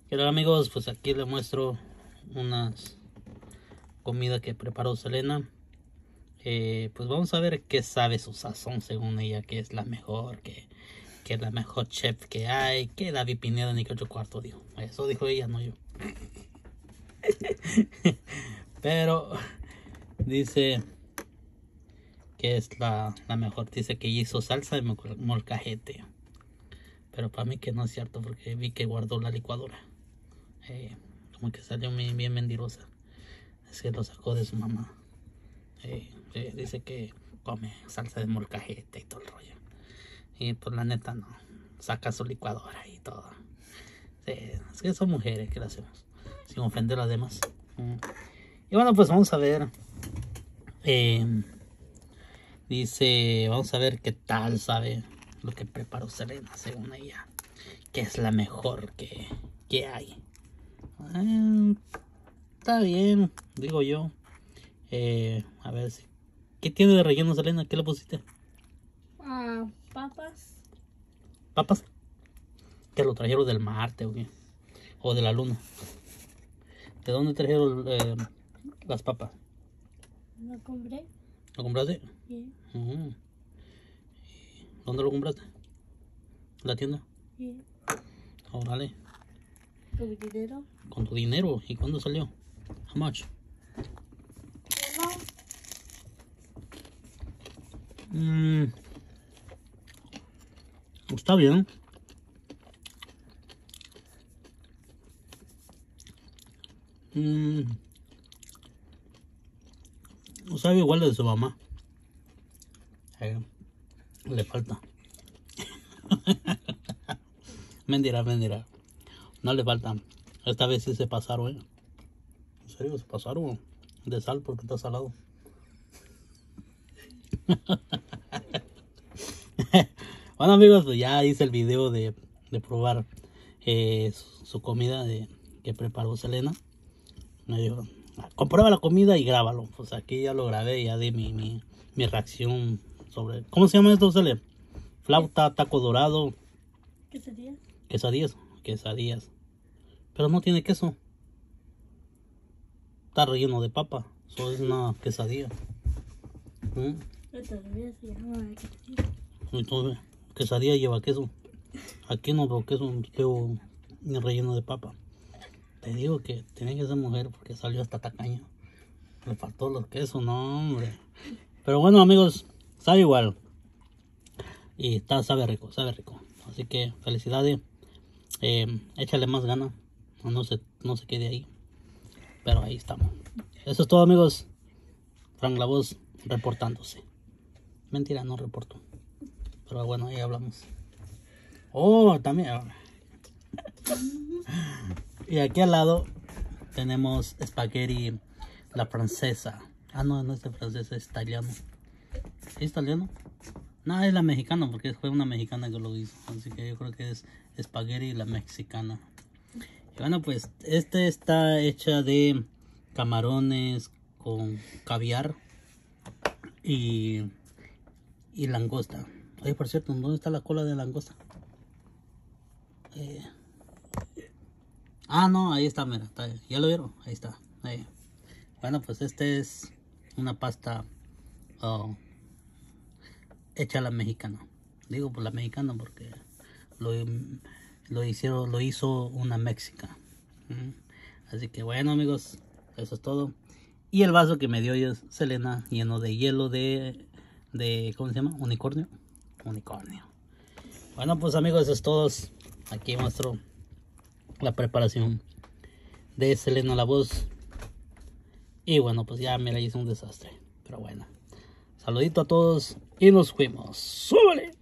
¿Qué tal, amigos? Pues aquí les muestro unas comida que preparó Selena. Pues vamos a ver qué sabe su sazón según ella, que es la mejor, que es la mejor chef que hay, que David Pineda ni que 8 cuartos dijo. Eso dijo ella, no yo. Pero dice que es la mejor. Dice que hizo salsa de molcajete. Pero para mí que no es cierto, porque vi que guardó la licuadora. Como que salió bien mentirosa. Es que lo sacó de su mamá. Dice que come salsa de molcajete y todo el rollo. Y pues la neta no. Saca su licuadora y todo. Es que son mujeres, ¿qué le hacemos? Sin ofender a las demás. Y bueno, pues vamos a ver. Dice, vamos a ver qué tal sabe lo que preparó Selena, según ella. Que es la mejor que hay. Está bien, digo yo. A ver si. ¿Qué tiene de relleno, Selena? ¿Qué le pusiste? Papas. ¿Papas? ¿Que lo trajeron del Marte o qué? ¿O de la Luna? ¿De dónde trajeron las papas? Lo compré. ¿Lo compraste? Sí. ¿Dónde lo compraste? ¿En la tienda? Sí. Órale. Con mi dinero. ¿Con tu dinero? ¿Y cuándo salió? How much? Está bien. No sabe igual de su mamá. Le falta. Mentira. No le falta. Esta vez sí se pasaron, En serio, se pasaron de sal porque está salado. Bueno, amigos, pues ya hice el video de probar su comida que preparó Selena. Me dijo, comprueba la comida y grábalo. Pues aquí ya lo grabé y ya di mi reacción sobre... ¿Cómo se llama esto, Selena? Flauta, taco dorado. Quesadillas. Quesadillas. Pero no tiene queso. Está relleno de papa. Eso es una quesadilla. Todavía se llama quesadilla. Entonces, quesadilla lleva queso. Aquí no veo queso, veo ni relleno de papa. Te digo que tiene que ser mujer porque salió hasta tacaño. Le faltó los quesos, no, hombre. Pero bueno, amigos, sabe igual. Y sabe rico. Así que felicidades. Échale más ganas. No se quede ahí. Pero ahí estamos. Eso es todo, amigos. Frank La Voz reportándose. Mentira, no reporto. Pero bueno, ahí hablamos. Oh, también. Y aquí al lado tenemos espagueti la francesa. No es de francesa, es italiano. ¿Es italiano? No, es la mexicana porque fue una mexicana que lo hizo. Así que yo creo que es espagueti la mexicana. Y bueno, pues este está hecha de camarones con caviar y langosta. Oye, por cierto, ¿dónde está la cola de langosta? No, ahí está, mira, ¿ya lo vieron? Ahí está. Ahí. Bueno, pues este es una pasta hecha a la mexicana. Digo por la mexicana porque lo hizo una mexica. Así que bueno, amigos, eso es todo. Y el vaso que me dio es Selena, lleno de hielo de ¿cómo se llama? Unicornio. Bueno, pues amigos, eso es todo. Aquí muestro la preparación de Selena La Voz. Y bueno, pues ya mira, hice un desastre. Pero bueno, saludito a todos y nos fuimos. ¡Súbele!